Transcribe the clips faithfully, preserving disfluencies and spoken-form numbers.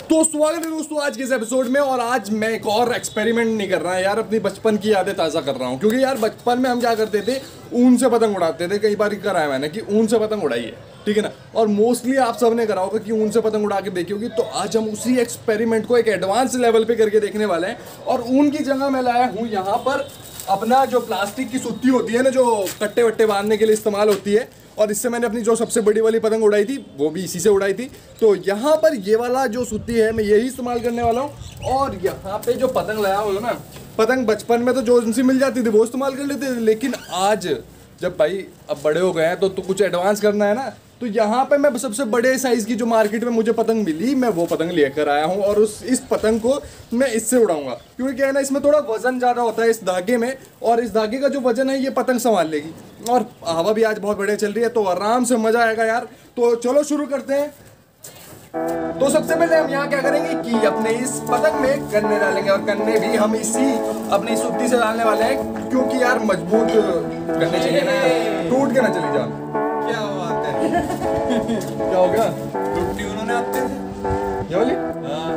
तो स्वागत है दोस्तों आज के इस एपिसोड में। और आज मैं एक और एक्सपेरिमेंट नहीं कर रहा है यार, अपनी बचपन की यादें ताज़ा कर रहा हूँ। क्योंकि यार बचपन में हम क्या करते थे, ऊन से पतंग उड़ाते थे। कई बार करा है मैंने कि ऊन से पतंग उड़ाई है, ठीक है ना। और मोस्टली आप सबने करा होगा कि ऊन से पतंग उड़ा के देखी होगी। तो आज हम उसी एक्सपेरिमेंट को एक एडवांस लेवल पे करके देखने वाले हैं। और ऊन की जगह मैं लाया हूँ यहाँ पर अपना जो प्लास्टिक की सुत्ती होती है ना, जो कट्टे वट्टे बांधने के लिए इस्तेमाल होती है। और इससे मैंने अपनी जो सबसे बड़ी वाली पतंग उड़ाई थी वो भी इसी से उड़ाई थी। तो यहाँ पर ये वाला जो सुत्ती है मैं यही इस्तेमाल करने वाला हूँ। और यहाँ पे जो पतंग लाया हुआ ना, पतंग बचपन में तो जो उनसे मिल जाती थी वो इस्तेमाल कर लेते थे। लेकिन आज जब भाई अब बड़े हो गए हैं तो, तो कुछ एडवांस करना है ना। तो यहाँ पे मैं सबसे बड़े साइज़ की जो मार्केट में मुझे पतंग मिली, मैं वो पतंग लेकर आया हूँ। और उस इस पतंग को मैं इससे उड़ाऊंगा। क्योंकि क्या है ना, इसमें थोड़ा वजन ज़्यादा होता है इस धागे में। और इस धागे का जो वजन है ये पतंग संभाल लेगी। और हवा भी आज बहुत बढ़िया चल रही है तो आराम से मज़ा आएगा यार। तो चलो शुरू करते हैं। तो सबसे पहले हम यहाँ क्या करेंगे कि अपने इस पतंग में कन्ने डालेंगे। और कन्ने भी हम इसी अपनी सुत्ती से डालने वाले हैं। क्योंकि यार मजबूत करने चाहिए ना, टूट के ना चली जाए। क्या बात है। क्या हो गया? टूटी उन्होंने आते थे ये वाली? हाँ।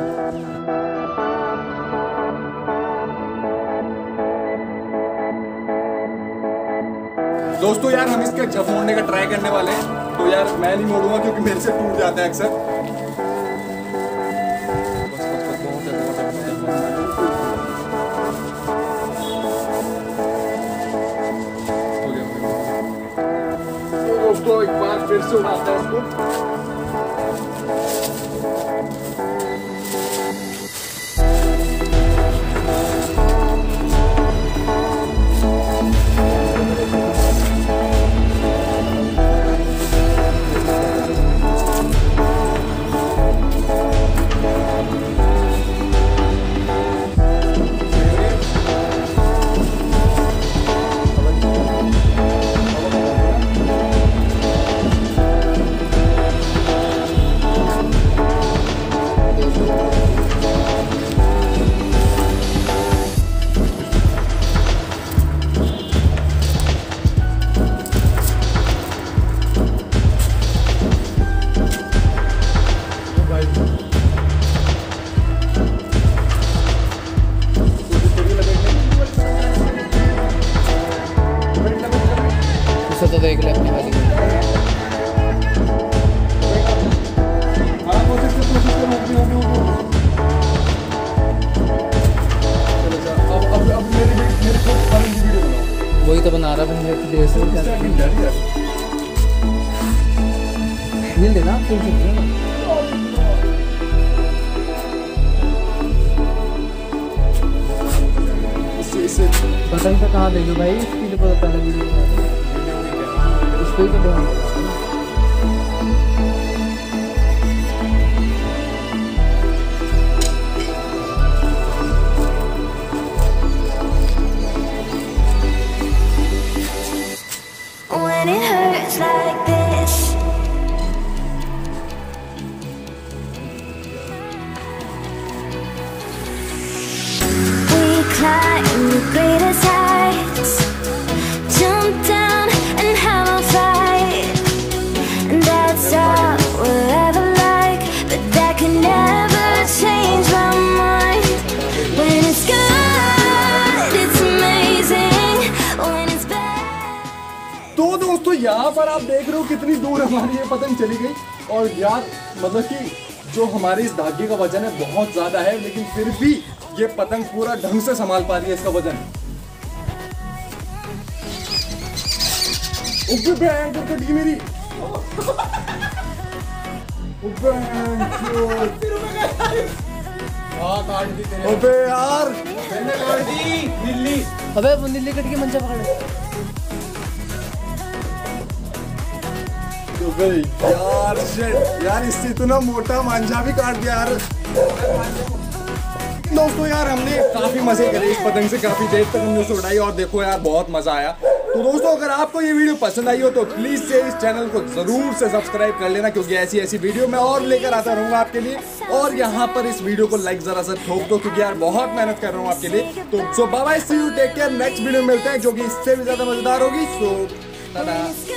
दोस्तों यार हम इसका जब मोड़ने का ट्राई करने वाले हैं। तो यार मैं नहीं मोड़ूंगा क्योंकि मेरे से टूट जाता है अक्सर। दोस्तों एक बार फिर से उड़ाते हैं इसको। तो देख ले अपनी वाली। वही तो बना रहा है देर से। मिल देना पतंग तो कहाँ देंगे भाई, इसकी तो पता पहले वीडियो इस पे तो ध्यान। When it hurts like this, we climb the greatest heights, jump down and have a fight, and that's all we'll ever like. But that can never change my mind. When it's good, it's amazing. When it's bad. तो दोस्तों यहाँ पर आप देख रहे हो कितनी दूर हमारी ये पतंग चली गई। और यार मतलब कि जो हमारे इस धागे का वजन है बहुत ज्यादा है, लेकिन फिर भी ये पतंग पूरा ढंग से संभाल पा रही है इसका वजन। ऊपर भयंकर कट गई मेरी। अबे यार मैंने काट दी नीली। अबे वो नीली कट के मंचा पकड़। यार शिट यार, इससे इतना मोटा मांझा भी काट दिया यार। दोस्तों यार हमने काफी मजे करे इस पतंग से, काफी देर तक हमने उसे उड़ाई। और देखो यार बहुत मजा आया। तो दोस्तों अगर आपको ये वीडियो पसंद आई हो तो प्लीज से इस चैनल को जरूर से सब्सक्राइब कर लेना। क्योंकि ऐसी ऐसी वीडियो मैं और लेकर आता रहूंगा आपके लिए। और यहाँ पर इस वीडियो को लाइक जरा सा ठोक दो क्योंकि यार बहुत मेहनत कर रहा हूँ आपके लिए। तो so bye bye, see you, take care. Next video में मिलते हैं जो कि इससे भी ज्यादा मजेदार होगी। सो टाटा।